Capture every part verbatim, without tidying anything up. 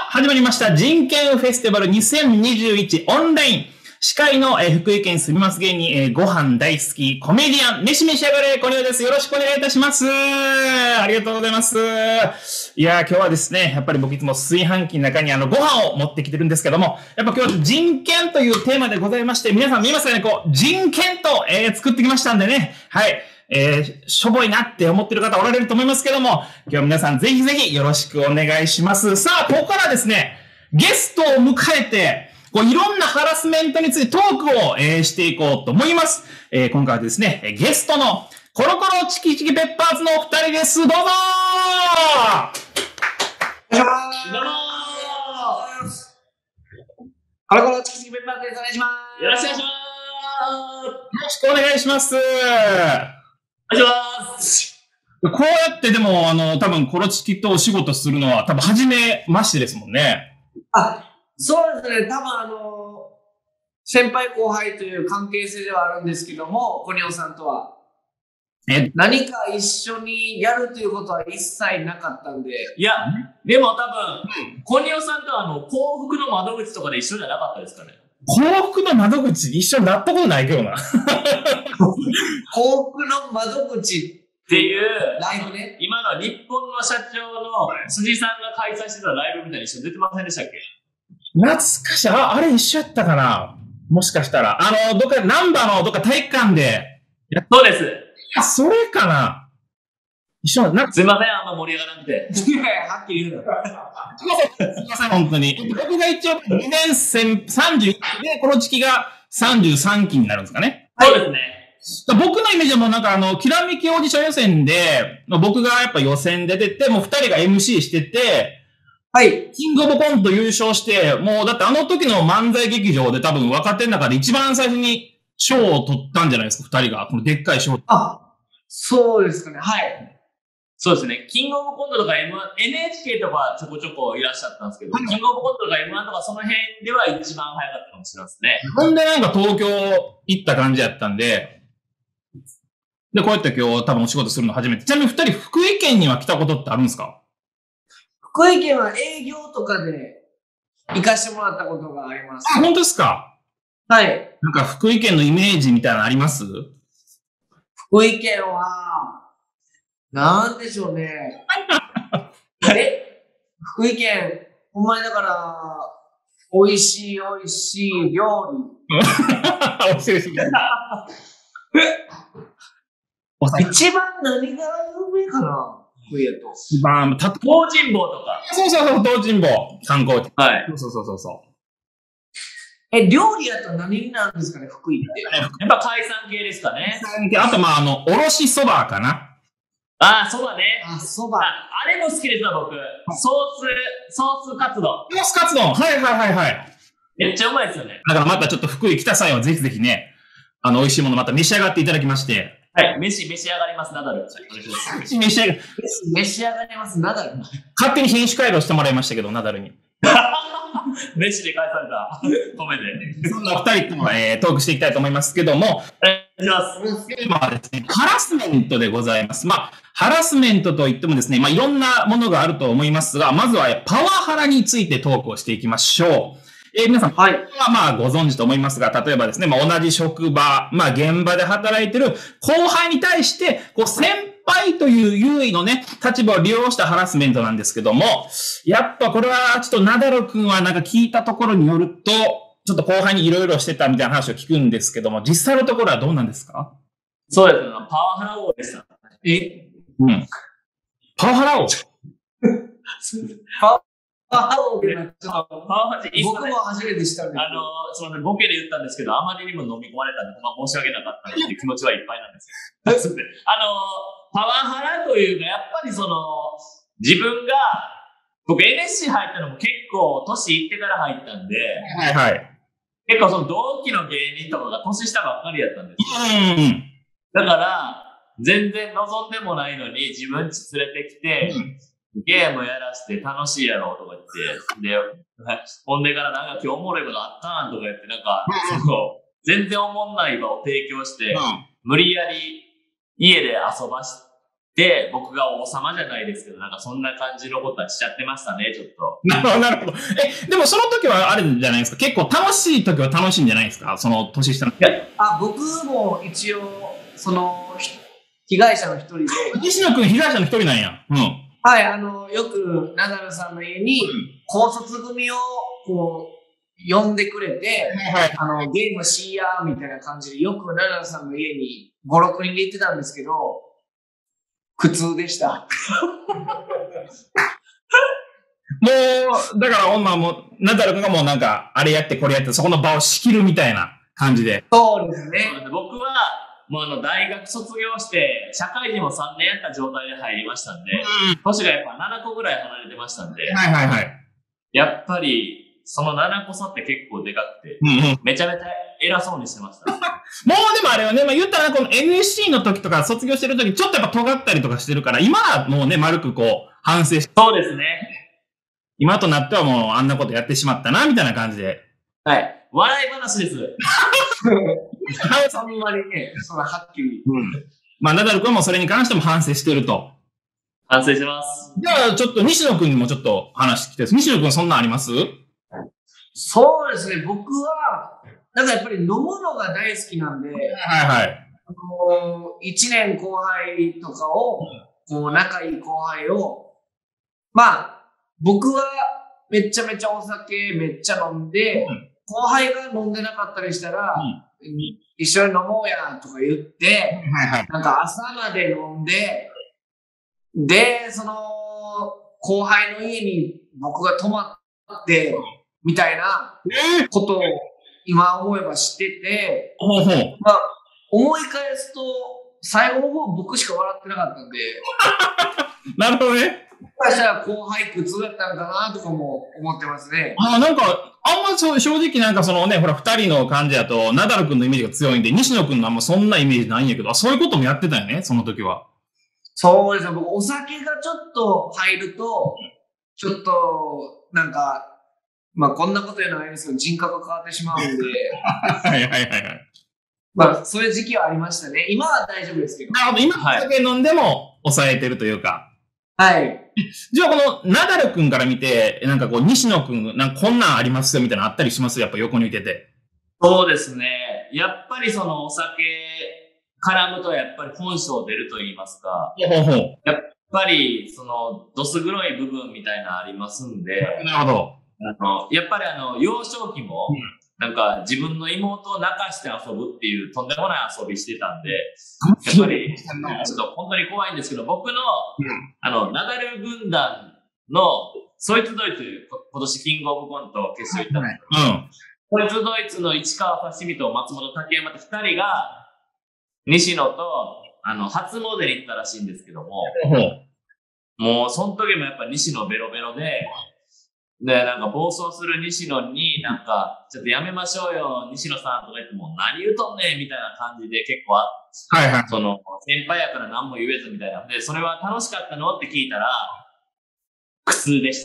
始まりました。人権フェスティバルにせんにじゅういちオンライン。司会の、えー、福井県住みます芸人、えー、ご飯大好きコメディアン、飯召し上がれ、コネオです。よろしくお願いいたします。ありがとうございます。いやー、今日はですね、やっぱり僕いつも炊飯器の中にあの、ご飯を持ってきてるんですけども、やっぱ今日は人権というテーマでございまして、皆さん見えますかね、こう、人権と、えー、作ってきましたんでね。はい。えー、しょぼいなって思ってる方おられると思いますけども、今日は皆さんぜひぜひよろしくお願いします。さあ、ここからですね、ゲストを迎えて、こういろんなハラスメントについてトークを、えー、していこうと思います。えー、今回はですね、ゲストのコロコロチキチキペッパーズのお二人です。どうぞー。 どうもコロコロチキチキペッパーズです。お願いします。 よろしくお願いします。 よろしくお願いします。 お願いします。 こうやってでも、あの、多分コロチキとお仕事するのは多分初めましてですもんね。 あ、そうですね。多分あの、先輩後輩という関係性ではあるんですけども、コニオさんとは。 え何か一緒にやるということは一切なかったんで。 いや、でも多分、コニオさんとはあの、幸福の窓口とかで一緒じゃなかったですかね。 幸福の窓口一緒になったことないけどな。 幸福の窓口っていう、 ライブね。 今の日本の社長の辻さんが開催してたライブみたいに一緒に出てませんでしたっけ？ 懐かしい。あ、あれ一緒やったかな、もしかしたら。あの、どっか、ナンバーのどっか体育館で。 そうです。 あ、それかな一緒なんか。 すいません、あんま盛り上がらなくて。 いやいや、はっきり言うな。 すいません、すいません、本当に。僕が一応にねん生、さんじゅういちきで、コロチキがさんじゅうさんきになるんですかね。 そうですね。 僕のイメージはもうなんかあの、きらめきオーディション予選で、僕がやっぱ予選で出て、もう二人が エムシー してて、 はい。 キングオブコント優勝して、もうだってあの時の漫才劇場で多分若手の中で一番最初に賞を取ったんじゃないですか、二人が。このでっかい賞。 あ、そうですかね。はい。 そうですね。キングオブコントとか エムワン、エヌエイチケー とかちょこちょこいらっしゃったんですけど、キングオブコントとか エムワン とかその辺では一番早かったかもしれないですね。 ほんでなんか東京行った感じやったんで、で、こうやって今日多分お仕事するの初めて。ちなみに二人福井県には来たことってあるんですか？ 福井県は営業とかで行かしてもらったことがあります。 あ、本当ですか？ はい。 なんか福井県のイメージみたいなのあります？ 福井県は、なんでしょうね。え福井県、ほんまにだから、美味しい美味しい料理。 おいしいですね。 一番何が有名かな福井やと。 一番、た、 東尋坊とか。 そうそうそう、東尋坊、観光地。 はい。 そうそうそうそう。 え、料理やと何になるんですかね福井って。 やっぱ海産系ですかね。 あと、まあ、あの、おろしそばかな。 ああ、そばね。 あ、そば。 あ、あれも好きですわ、僕。ソース、ソースカツ丼。 ソースカツ丼。はいはいはいはい。 めっちゃうまいですよね。 だからまたちょっと福井来た際はぜひぜひね、あの、美味しいものまた召し上がっていただきまして。 はい、飯、召し上がります、ナダル。お願いします。 召し上が、 召し上がります、ナダル。 勝手に品種改良してもらいましたけど、ナダルに。 飯で返された米で。 そんなお二人とも、えー、トークしていきたいと思いますけども、 お願いします。 テーマはですね、ハラスメントでございます。まあ、ハラスメントといってもですね、まあ、いろんなものがあると思いますが、まずはパワハラについてトークをしていきましょう。えー、皆さん、はい。まあ、ご存知と思いますが、例えばですね、まあ、同じ職場、まあ、現場で働いてる後輩に対して、こう、先輩という優位のね、立場を利用したハラスメントなんですけども、やっぱこれは、ちょっとナダル君はなんか聞いたところによると、ちょっと後輩にいろいろしてたみたいな話を聞くんですけども、実際のところはどうなんですか？ そうですね、パワハラ王でした。 えうん。パワハラ王パワハラ王でなっちゃう。 パワハラ僕も初めて知ったんですあの、すみません、ボケで言ったんですけど、あまりにも飲み込まれたんで、まあ、申し訳なかったなっていう気持ちはいっぱいなんですよ。あの、パワハラというか、やっぱりその、自分が、僕 エヌエスシー 入ったのも結構年いってから入ったんで、 はいはい。 結構その同期の芸人とかが年下ばっかりやったんですよ。うん。 だから、全然望んでもないのに自分家連れてきて、うんゲームやらせて楽しいやろとか言って、で、ほんでからなんか今日おもろいことあったんとか言って、なんか、その、全然おもんない場を提供して、無理やり家で遊ばしで、僕が王様じゃないですけど、なんかそんな感じのことはしちゃってましたね、ちょっと。 なるほど、なるほど。え、でもその時はあれじゃないですか。結構楽しい時は楽しいんじゃないですか、その年下の。 あ、僕も一応、その、被害者の一人で。 西野くん被害者の一人なんや。うん。 はい、あの、よくナダルさんの家に、高卒組を、こう、呼んでくれて、はい、あの、ゲームしやーみたいな感じで、よくナダルさんの家にご、ろくにんで行ってたんですけど、苦痛でした。 もう、だから女も、ナダル君がもうなんか、あれやってこれやって、そこの場を仕切るみたいな感じで。 そうですね。 僕は、もうあの、大学卒業して、社会人もさんねんやった状態で入りましたんで、うん、年がやっぱななこぐらい離れてましたんで、 はいはいはい。 やっぱり、そのななこ差って結構でかくて、 うんうん、 めちゃめちゃ偉そうにしてました。 もうでもあれはね、まあ、言ったらこの エヌエスシー の時とか卒業してる時、ちょっとやっぱ尖ったりとかしてるから、今はもうね、丸くこう、反省して。 そうですね。 今となってはもうあんなことやってしまったな、みたいな感じで。 はい。笑い話です。 あんまりね、そのはっきり。 うん。まあ、ナダル君もそれに関しても反省してると。 反省します。 じゃあ、ちょっと西野君にもちょっと話聞きたいです。西野君そんなんあります？ そうですね、僕は、なんかやっぱり飲むのが大好きなんで、はいはい。 あの、一年後輩とかを、こう、仲いい後輩を、まあ、僕はめちゃめちゃお酒めっちゃ飲んで、うん、後輩が飲んでなかったりしたら、うん、一緒に飲もうやとか言って、はいはい、なんか朝まで飲んで、で、その、後輩の家に僕が泊まって、みたいなことを今思えば知ってて、 ほうほう、 まあ、思い返すと、最後の方僕しか笑ってなかったんで。 なるほどね。 もしかしたら後輩苦痛だったのかなとかも思ってますね。 ああ、なんか、あんまそう、正直なんかそのね、ほら、二人の感じだと、ナダル君のイメージが強いんで、西野君のあんまそんなイメージないんやけど、あ、そういうこともやってたよね、その時は。 そうですね、僕、お酒がちょっと入ると、ちょっと、なんか、まあこんなこと言うのはないですけど、人格が変わってしまうんで。 はいはいはいはい。 まあそういう時期はありましたね。今は大丈夫ですけど。 なるほど、今お酒飲んでも抑えてるというか。 はい。 じゃあこのナダル君から見て、なんかこう西野君、なんかこんなんありますよみたいなのあったりします？やっぱ横にいてて。 そうですね。やっぱりそのお酒絡むとやっぱり本性出ると言いますか。 ほうほう。 やっぱりそのどす黒い部分みたいなのありますんで。 なるほど。 あの、やっぱりあの、幼少期も、なんか自分の妹を泣かして遊ぶっていうとんでもない遊びしてたんで、やっぱり、ちょっと本当に怖いんですけど、僕の、あの、ナダル軍団の、そいつドイツ、今年キングオブコント決勝行ったんですよ。うん。そいつドイツの市川刺身と松本竹山って二人が、西野と、あの、初詣に行ったらしいんですけども、もう、その時もやっぱ西野ベロベロで、で、なんか暴走する西野になんか、ちょっとやめましょうよ、西野さんとか言っても何言うとんねんみたいな感じで結構、 はいはい。 その、先輩やから何も言えずみたいな。で、それは楽しかったのって聞いたら、苦痛でした。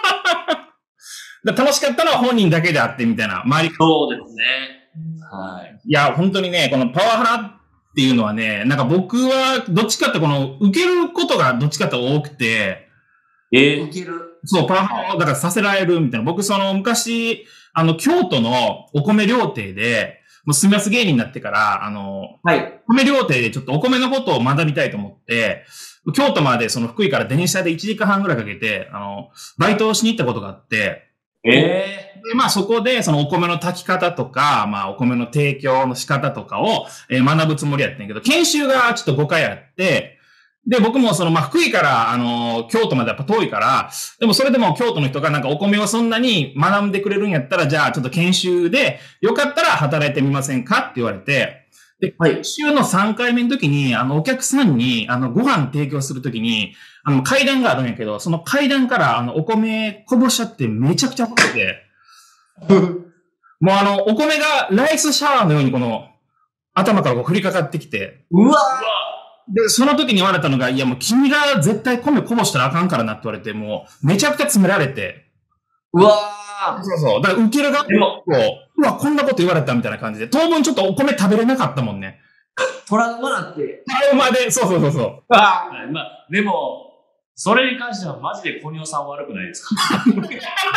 楽しかったのは本人だけであってみたいな。周り。 そうですね。はい。 いや、本当にね、このパワハラっていうのはね、なんか僕はどっちかってこの、受けることがどっちかって多くて、 えー、受ける。 そう、パワハラをだからさせられるみたいな。僕、その昔、あの、京都のお米料亭で、もう住みやす芸人になってから、あの、 はい。 お米料亭でちょっとお米のことを学びたいと思って、京都までその福井から電車でいちじかんはんぐらいかけて、あの、バイトをしに行ったことがあって、 ええー。で、まあそこでそのお米の炊き方とか、まあお米の提供の仕方とかを、えー、学ぶつもりやってんけど、研修がちょっとごかいあって、で、僕もその、まあ、福井から、あの、京都までやっぱ遠いから、でもそれでも京都の人がなんかお米をそんなに学んでくれるんやったら、じゃあちょっと研修で、よかったら働いてみませんかって言われて、で、 はい、 研修のさんかいめの時に、あの、お客さんに、あの、ご飯提供する時に、あの、階段があるんやけど、その階段から、あの、お米こぼしちゃってめちゃくちゃ怒ってて、もうあの、お米がライスシャワーのようにこの、頭からこう降りかかってきて、 うわで、その時に言われたのが、いやもう君が絶対米こぼしたらあかんからなって言われて、もうめちゃくちゃ詰められて。 うわー。 そうそう。だから受ける側も、うわ、こんなこと言われたみたいな感じで、当分ちょっとお米食べれなかったもんね。 トラウマなって。 トラウマで、そうそうそうそう。 あはい、まあ、でも、それに関してはマジで小庭さん悪くないですか申し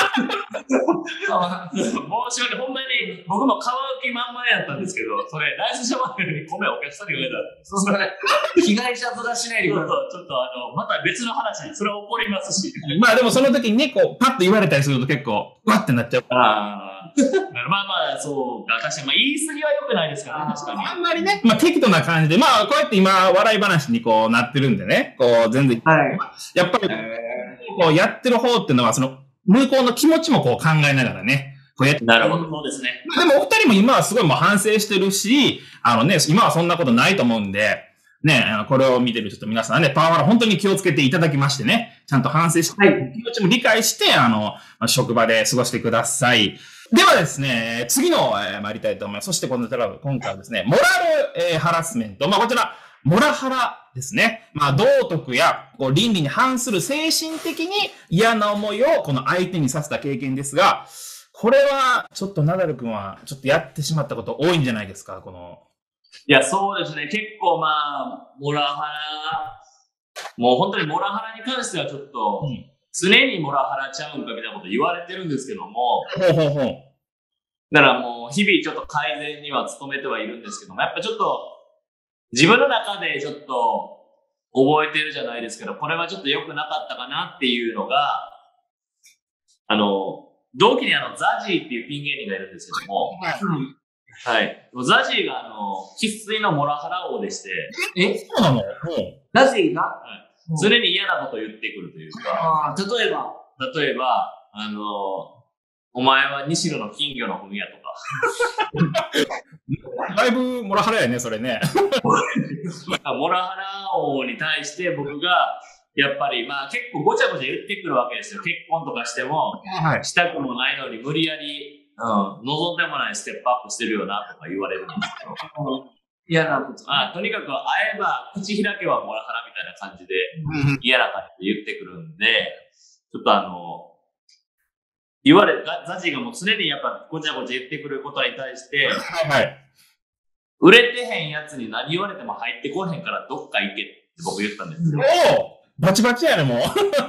訳ほんまに僕も買う気満々やったんですけど、それライスシャワーに米お客さんに言われたんです。 それ被害者面しないでください。 ちょっとあのまた別の話、それは怒りますし。 まあでもその時にね、こうパッと言われたりすると結構わってなっちゃう。 あまあまあそうか、確かにまあ言い過ぎは良くないですからね、確かに。 あんまりね、まあ適度な感じで、まあこうやって今笑い話にこうなってるんでね、こう全然、 はい、 やっぱりこうやってる方っていうのはその向こうの気持ちもこう考えながらね。こうやってなるほど、そうですね。 でもお二人も今はすごいもう反省してるし、あのね、今はそんなことないと思うんで、ね、これを見てるちょっと皆さんね、パワハラ本当に気をつけていただきましてね、ちゃんと反省して、はい、気持ちも理解して、あの、職場で過ごしてください。ではですね、次の、えー、参りたいと思います。そしてこの今回はですね、モラル、えー、ハラスメント。まあこちら、モラハラですね。まあ道徳やこう倫理に反する精神的に嫌な思いをこの相手にさせた経験ですが、これはちょっとナダル君はちょっとやってしまったこと多いんじゃないですか、この。 いや、そうですね。結構まあ、モラハラ、もう本当にモラハラに関してはちょっと、うん、常にモラハラちゃうんかみたいなこと言われてるんですけども、 ほうほうほう。 だからもう日々ちょっと改善には努めてはいるんですけども、やっぱちょっと自分の中でちょっと覚えてるじゃないですけど、これはちょっと良くなかったかなっていうのが、あの、同期にあの、ザジーっていうピン芸人がいるんですけども、はい。はい、ザジーがあの、生粋のモラハラ王でして、 えそうなの？ ザジーが、 はい、常に嫌なことを言ってくるというか、 あ例えば例えば、あの、お前は西野の金魚の踏みやとか。 だいぶモラハラやね、それね。 モラハラ王に対して僕が、やっぱりまあ結構ごちゃごちゃ言ってくるわけですよ。結婚とかしても、はい、したくもないのに無理やり、うん、望んでもないステップアップしてるよなとか言われるんですけど。 嫌なこと。 あとにかく会えば口開けばモラハラみたいな感じで嫌な感じで言ってくるんで、ちょっとあの、言われ、ザジーがもう常にやっぱごちゃごちゃ言ってくることに対して、はい、売れてへんやつに何言われても入ってこへんからどっか行けって僕言ったんですよ。 おバチバチやね、もう。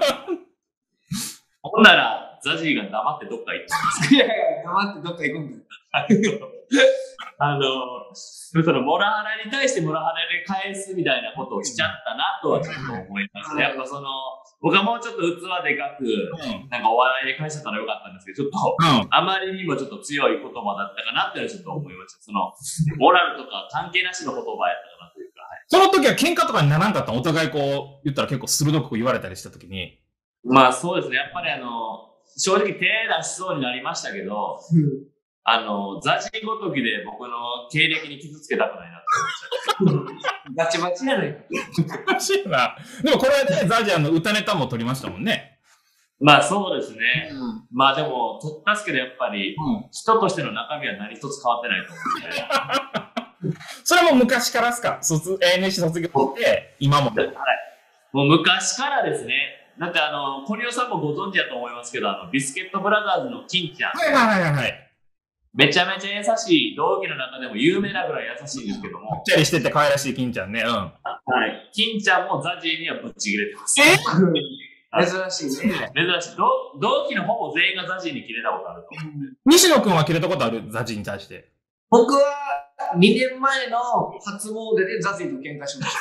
ほんなら、ザジーが黙ってどっか行ったんです。 いやいや、黙ってどっか行くんだよ。 あの、そのモラハラに対してモラハラで返すみたいなことをしちゃったなとはちょっと思いました。やっぱその、僕はもうちょっと器でかく、うん、なんかお笑いで返せたらよかったんですけど、ちょっと、うん、あまりにもちょっと強い言葉だったかなってちょっと思いました。その、モラルとか関係なしの言葉やったかなというか。はい、 その時は喧嘩とかにならんかったの？お互いこう、言ったら結構鋭く言われたりした時に。 まあそうですね。やっぱりあの、正直手出しそうになりましたけど、うんあの、ザジーごときで僕の経歴に傷つけたくないなって思っちゃう。バチバチやないか。 バチやな。でもこれはね、ザジーの歌ネタも撮りましたもんね。 まあそうですね。うん、まあでも、撮ったっすけどやっぱり、うん、人としての中身は何一つ変わってないと思うんで。 それも昔からですか？卒、エヌエスシー 卒業して、今も。はい。 もう昔からですね。だってあの、コリオさんもご存知だと思いますけど、あの、ビスケットブラザーズの金ちゃん。 はいはいはいはい。 めちゃめちゃ優しい、同期の中でも有名なぐらい優しいんですけども。 ぽっちゃりしてて可愛らしい金ちゃんね。うん。はい。金ちゃんもザジーにはぶっちぎれてます。 え珍しいね。 珍しい。同, 同期のほぼ全員がザジーに切れたことあると思う。 西野くんは切れたことある？ザジーに対して。 僕はにねんまえの初詣でザジーと喧嘩しました。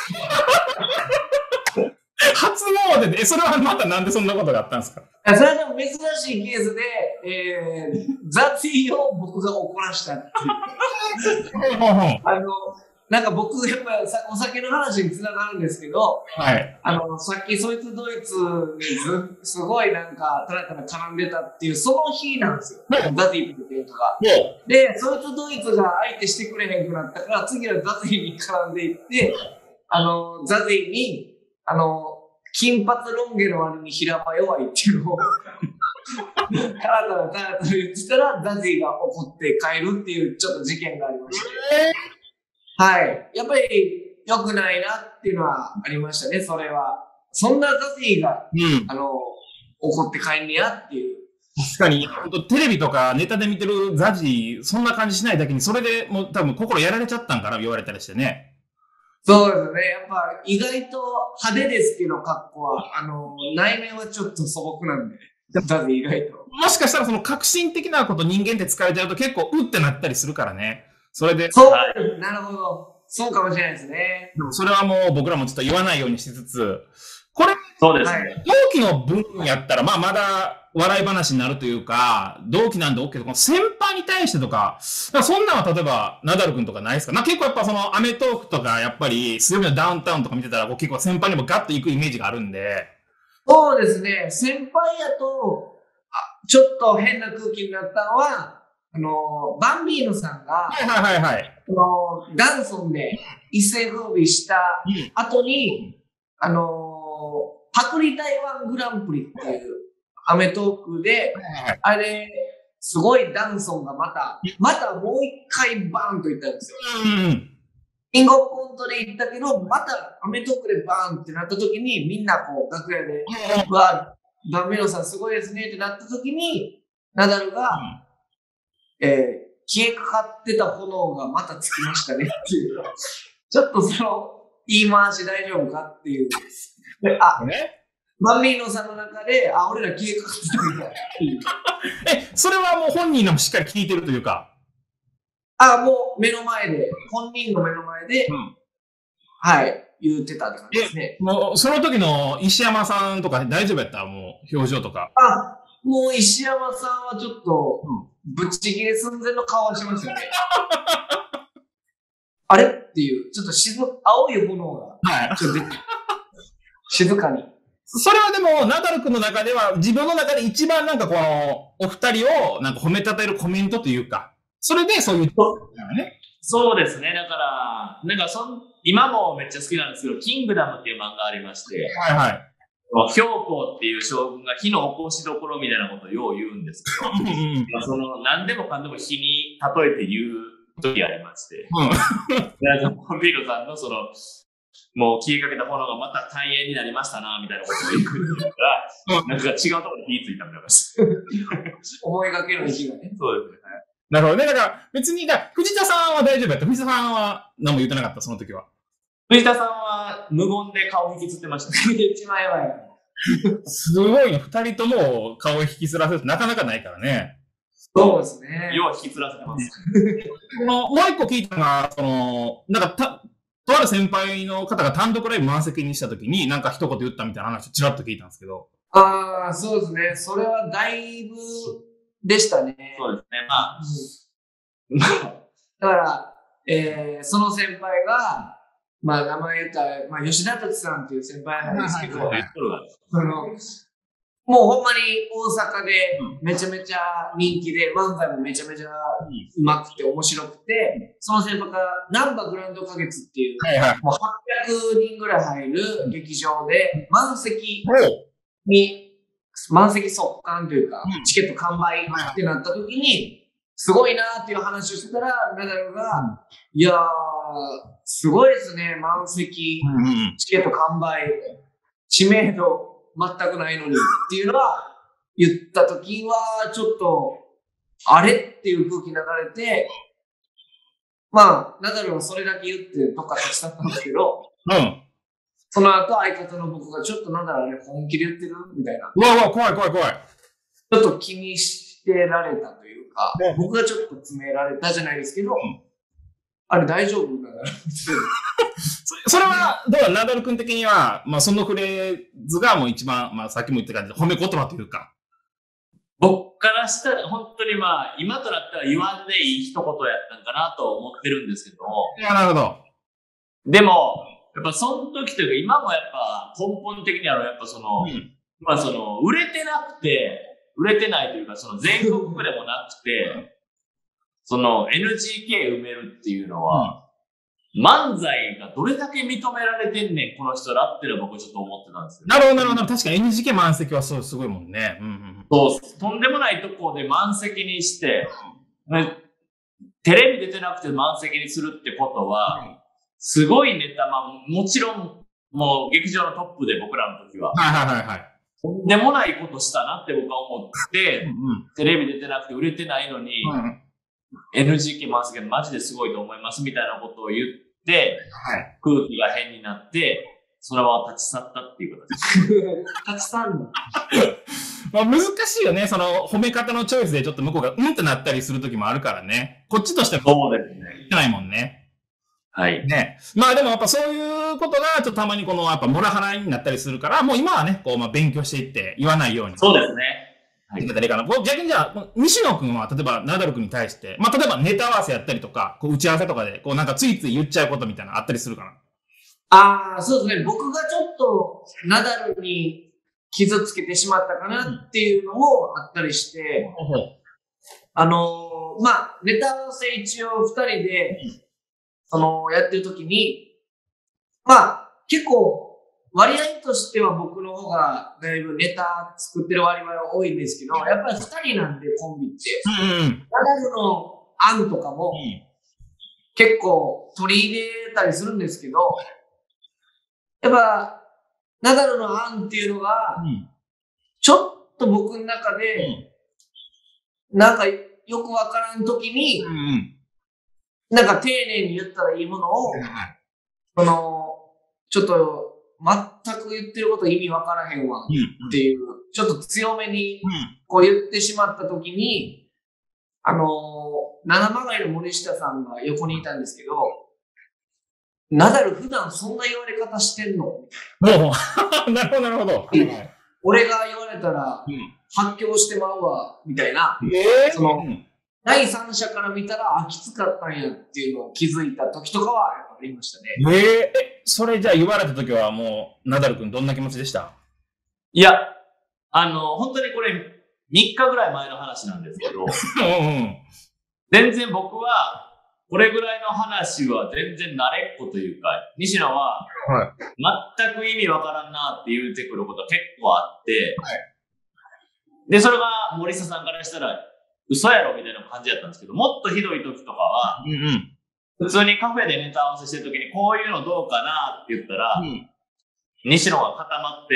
初詣で、え、それはまたなんでそんなことがあったんですか？ それはでも珍しいケースで、えー、ザジーを僕が怒らしたっていう。あの、なんか僕、やっぱお酒の話につながるんですけど、はい。あの、さっきそいつドイツにずすごいなんか、たらたら絡んでたっていう、その日なんですよ。はい、ザジーとの喧嘩が。で、そいつドイツが相手してくれへんくなったから、次はザジーに絡んでいって、あの、ザジーに、あの、金髪ロン毛の割に平場弱いっていうのを、たらたらたらたら言ってたら、ザジーが怒って帰るっていうちょっと事件がありました。はい。やっぱり良くないなっていうのはありましたね、それは。そんなザジーが、うん、あの、怒って帰んねやっていう。 確かに、本当テレビとかネタで見てるザジー、そんな感じしないだけに、それでもう多分心やられちゃったんかな、言われたりしてね。 そうですね。やっぱ意外と派手ですけど、格好は。あの、内面はちょっと素朴なんで。だって意外と。 もしかしたらその革新的なこと人間って疲れちゃうと結構うってなったりするからね。それで。 そう、はい、なるほど。そうかもしれないですね。 でもそれはもう僕らもちょっと言わないようにしつつ、これ、 そうですね。 同期の分やったら、まあまだ笑い話になるというか、同期なんで OK けど、先輩に対してとか、かそんなんは例えば、ナダル君とかないですか？な結構やっぱそのアメトークとか、やっぱり、水曜日のダウンタウンとか見てたら、結構先輩にもガッと行くイメージがあるんで。 そうですね。先輩やと、あちょっと変な空気になったのは、あの、バンビーノさんが、 はいはいはいはい。 あの、ダンソンで一世風靡した後に、うん、あの、パクリ台湾グランプリっていうアメトークで、あれ、すごいダンソンがまた、またもう一回バーンと言ったんですよ。うん、キングオブコントで言ったけど、またアメトークでバーンってなった時に、みんなこう楽屋で、わバンビーノさんすごいですねってなった時に、ナダルが、うん、えー、消えかかってた炎がまたつきましたねっていう。ちょっとその言い回し大丈夫かっていう。あ、ね、バンビーノさんの中で、あ、俺ら消えかかってたみたいな。 え、それはもう本人のもしっかり聞いてるというか。 あ、もう目の前で、本人の目の前で、うん、はい、言ってたって感じですね。 もう、その時の石山さんとか大丈夫やったもう、表情とか。 あ、もう石山さんはちょっと、ぶっちぎれ寸前の顔をしましたよね。あれっていう、ちょっと静、青い炎が、はい、ちょっと出て、静かに。 それはでも、ナダル君の中では、自分の中で一番なんかこの、お二人をなんか褒めたたえるコメントというか、それでそういう、 ね。そうですね。だから、なんかそん、今もめっちゃ好きなんですけど、キングダムっていう漫画ありまして、 はいはい。 氷皇っていう将軍が火の起こしどころみたいなことをよう言うんですけど、まあその何でもかんでも火に例えて言う時ありまして、うん、バンビーノさんのその、もう消えかけた炎がまた大変になりましたな、みたいなことを言うから、なんか違うところで火ついたみたいな。 思いがける火がね。 そうですね。 なるほどね。だから別に、だ藤田さんは大丈夫やった。藤田さんは何も言ってなかった、その時は。 藤田さんは無言で顔引きつってました。 一枚はや。 すごいね。二人とも顔引きずらせるとなかなかないからね。 そうですね。 要は引きずらせてます。 このもう一個聞いたのが、その、なんかた、とある先輩の方が単独ライブ満席にしたときに、なんか一言言ったみたいな話をちらっと聞いたんですけど。 ああ、そうですね。それはだいぶでしたね。 そうですね。まあ。 だから、えー、その先輩が、まあ名前言ったら、まあ吉田達さんっていう先輩なんですけど、その、もうほんまに大阪でめちゃめちゃ人気で、漫才もめちゃめちゃうまくて面白くて、その先輩がナンバグランド花月っていう、はいはい、もうはっぴゃくにんぐらい入る劇場で満席に、満席速乾というか、チケット完売ってなった時に、すごいなーっていう話をしてたら、ナダルが、いやー、すごいですね、満席、チケット完売、知名度全くないのにっていうのは言った時は、ちょっと、あれっていう空気流れて、まあ、ナダルはそれだけ言ってどっか立ち去ったんですけど、うん、その後相方の僕がちょっとナダルあれ本気で言ってるみたいな。 うわうわ、怖い怖い怖い。 ちょっと気にしてられたというか、僕がちょっと詰められたじゃないですけど、うん、あれ大丈夫だからそ。それは、どうだ、ナダル君的には、まあそのフレーズがもう一番、まあさっきも言った感じで褒め言葉というか。 僕からしたら、本当にまあ、今となったら言わんでいい一言やったんかなと思ってるんですけど。 いや、なるほど。 でも、やっぱその時というか、今もやっぱ根本的にはやっぱその、うん、まあその、売れてなくて、売れてないというか、その全国区でもなくて、その エヌジーケー 埋めるっていうのは、うん、漫才がどれだけ認められてんねん、この人らっていうのは僕ちょっと思ってたんですよ、ね。 なるほど、なるほど。確かに エヌジーケー 満席はそう、すごいもんね。うんうん、 そう、とんでもないとこで満席にして、テレビ出てなくて満席にするってことは、すごいネタ、まあもちろん、もう劇場のトップで僕らの時は。 はいはいはいはい。 とんでもないことしたなって僕は思って、うんうん、テレビ出てなくて売れてないのに、うん、エヌジーケー 満席マジですごいと思いますみたいなことを言っで、 はい。 空気が変になって、そのまま立ち去ったっていう形です。 立ち去るの。 まあ難しいよね。その褒め方のチョイスでちょっと向こうがうんってなったりする時もあるからね。こっちとしてもそうですね。 言ってないもんね。 はい。 ね。まあでもやっぱそういうことがちょっとたまにこのやっぱモラハラになったりするから、もう今はね、こうまあ勉強していって言わないように。 そうですね。 はい。いけたらいいかな。こう逆にじゃあ、西野くんは例えばナダルくんに対して、まあ例えばネタ合わせやったりとか、こう打ち合わせとかで、こうなんかついつい言っちゃうことみたいなのあったりするかな。 ああ、そうですね。僕がちょっとナダルに傷つけてしまったかなっていうのもあったりして、 うん、 あのー、まあ、ネタ合わせ一応二人で、その、やってる時に、まあ、結構、割合としては僕の方がだいぶネタ作ってる割合は多いんですけど、やっぱり二人なんでコンビって、 うんうん、 ナダルの案とかも結構取り入れたりするんですけど、やっぱ、ナダルの案っていうのが、ちょっと僕の中で、なんかよくわからんときに、なんか丁寧に言ったらいいものを、その、ちょっと全く言ってること意味わからへんわっていう、ちょっと強めにこう言ってしまったときに、あの、七曲りの森下さんが横にいたんですけど、ナダル普段そんな言われ方してんのみたいな。なるほど、なるほど。 俺が言われたら、発狂してまうわ、みたいな。 えー、 その、うん、第三者から見たら、あ、きつかったんやっていうのを気づいた時とかは、やっぱありましたね。 えー、え、それじゃあ言われた時はもう、ナダル君どんな気持ちでした？ いや、あの、本当にこれ、みっかぐらい前の話なんですけど、うん、全然僕は、これぐらいの話は全然慣れっこというか、西野は、全く意味わからんなって言うてくること結構あって、はい、で、それが森下さんからしたら、嘘やろみたいな感じだったんですけど、もっとひどい時とかは、うんうん、普通にカフェでネタ合わせしてる時に、こういうのどうかなって言ったら、うん、西野が固まって、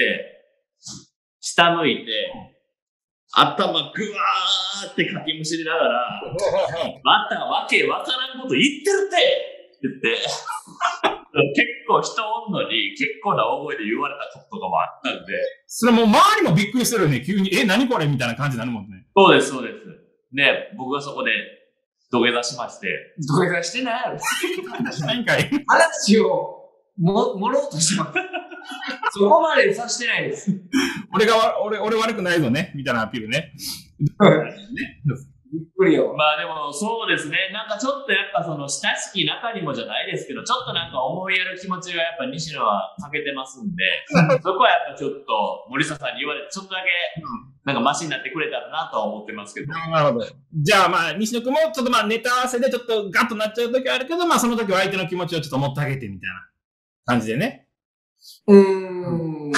下向いて、頭ぐわーってかきむしりながら、またわけわからんこと言ってるって言って、結構人おんのに結構な大声で言われたこととかもあったんで。 それもう周りもびっくりしてるよね。急に、え、何これみたいな感じになるもんね。 そうです、そうです。で、僕がそこで土下座しまして。 土下座してないやろ。 しないんかい。 話をも、盛ろうとしてます。そこまでさしてないです。 俺がわ、俺、俺悪くないぞね。みたいなアピールね。 ね。びっくりよ。 まあでもそうですね。なんかちょっとやっぱその親しき中にもじゃないですけど、ちょっとなんか思いやる気持ちがやっぱ西野は欠けてますんで、そこはやっぱちょっと森下さんに言われてちょっとだけなんかマシになってくれたらなとは思ってますけど。 なるほど。じゃあまあ西野君もちょっとまあネタ合わせでちょっとガッとなっちゃう時はあるけど、まあその時は相手の気持ちをちょっと持ってあげてみたいな感じでね。 うーん。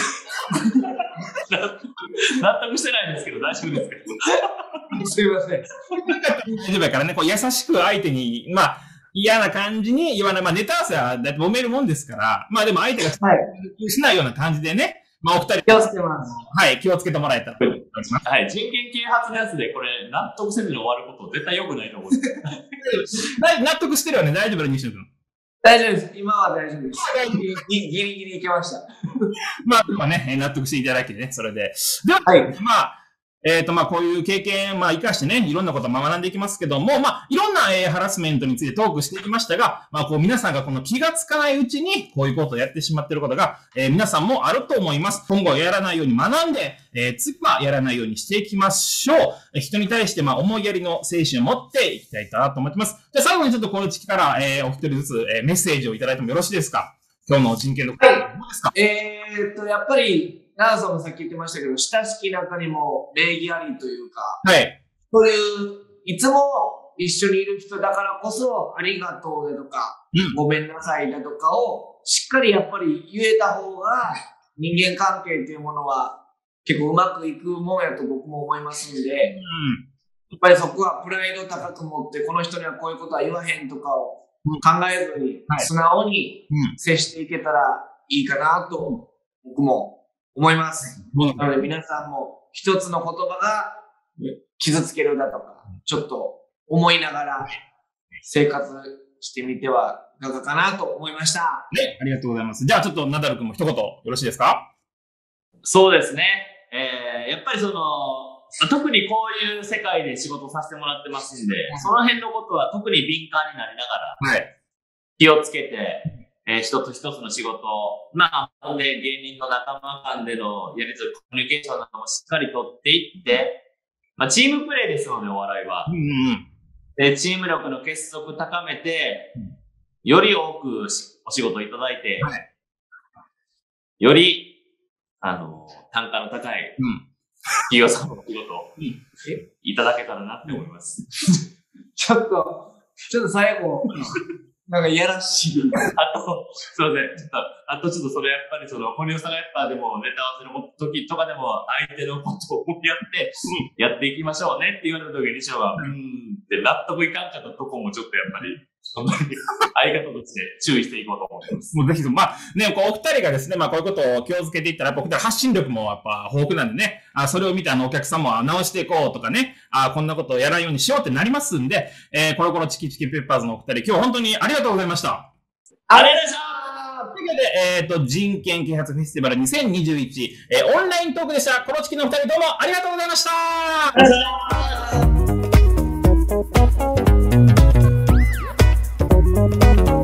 納得してないんですけど大丈夫ですか？ すいません。 大丈夫やからね、こう優しく相手に、まあ、嫌な感じに言わない。まあ、ネタ合わせはだいたい揉めるもんですから、まあでも相手がしないような感じでね、まあお二人。 気をつけます。 はい、気をつけてもらえたら。 はい、人権啓発のやつでこれ納得せずに終わること絶対良くないと思うんです。 納得してるよね、大丈夫だ、西野君。 大丈夫です。今は大丈夫です。ギリギリギリいけました。 まあ、まあね、納得していただけてね、それで。では、はい、まあ、えっ、ー、と、まあ、こういう経験、まあ、活かしてね、いろんなことを学んでいきますけども、まあ、いろんな、えー、ハラスメントについてトークしていきましたが、まあ、こう、皆さんがこの気がつかないうちに、こういうことをやってしまっていることが、えー、皆さんもあると思います。今後やらないように学んで、えー、次はやらないようにしていきましょう。えー、人に対して、まあ、思いやりの精神を持っていきたいなと思ってます。じゃあ、最後にちょっとこの時期から、えー、お一人ずつ、えー、メッセージをいただいてもよろしいですか？今日の人権のこと、はい、どうですか？ えーっと、やっぱり、ナナさんもさっき言ってましたけど、親しき中にも礼儀ありというか、 はい。 そういう、いつも一緒にいる人だからこそ、ありがとうだとか、うん、ごめんなさいだとかを、しっかりやっぱり言えた方が、人間関係というものは結構うまくいくもんやと僕も思いますんで、うん、やっぱりそこはプライド高く持って、この人にはこういうことは言わへんとかを考えずに、素直に接していけたらいいかなと、僕も思います。なので皆さんも一つの言葉が傷つけるだとか、ちょっと思いながら生活してみてはい中かなと思いました。 ね、ありがとうございます。じゃあちょっとナダル君も一言よろしいですか？ そうですね。えー、やっぱりその、特にこういう世界で仕事させてもらってますんで、その辺のことは特に敏感になりながら、はい、気をつけて、えー、一つ一つの仕事を、まあ、ほんで芸人の仲間間でのやりとり、コミュニケーションなどもしっかりとっていって、まあ、チームプレーですので、お笑いは。うんうん、でチーム力の結束高めて、より多くお仕事いただいて、はい、より、あの、単価の高い、企業さんのお仕事をいただけたらなって思います。 ちょっと、ちょっと最後、なんかいやらしい。 あと、そうね、ちょっと、あとちょっとそれやっぱりその、堀尾さんがやっぱでもネタ合わせの時とかでも相手のことをやって、やっていきましょうねって言われた時に、師匠は、うーんって納得いかんかったとこもちょっとやっぱり、相方として注意していこうと思ってます。 もうぜひ、まあね、こうお二人がですね、まあこういうことを気をつけていったら、やっぱお二人発信力もやっぱ豊富なんでね、あそれを見てあのお客さんも直していこうとかね、あこんなことをやらんようにしようってなりますんで、えー、コロコロチキチキペッパーズのお二人、今日本当にありがとうございました。 ありがとうございましたというわけで、えっ、ー、と、人権啓発フェスティバルにせんにじゅういち、えー、オンライントークでした。コロチキのお二人どうもありがとうございました。 ありがとうございました。